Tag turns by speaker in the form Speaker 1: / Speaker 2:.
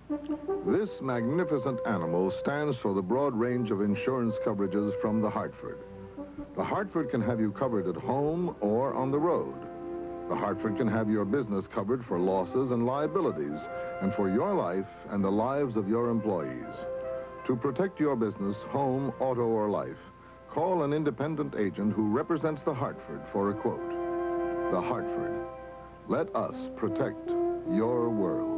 Speaker 1: This magnificent animal stands for the broad range of insurance coverages from the Hartford. The Hartford can have you covered at home or on the road. The Hartford can have your business covered for losses and liabilities, and for your life and the lives of your employees. To protect your business, home, auto, or life, call an independent agent who represents the Hartford for a quote. The Hartford. Let us protect your world.